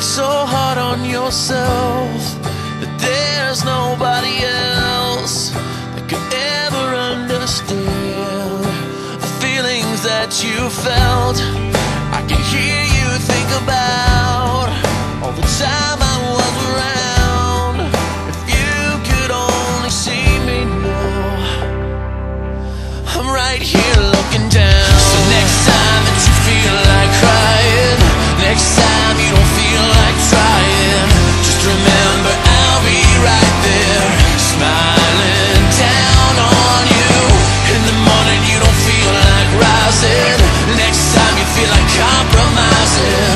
so hard on yourself that there's nobody else that could ever understand the feelings that you felt. I can hear you think about all the time I was around. If you could only see me now, I'm right here looking down. So next time that you feel like crying, next time you don't feel like trying, just remember I'll be right there, smiling down on you. In the morning you don't feel like rising, next time you feel like compromising,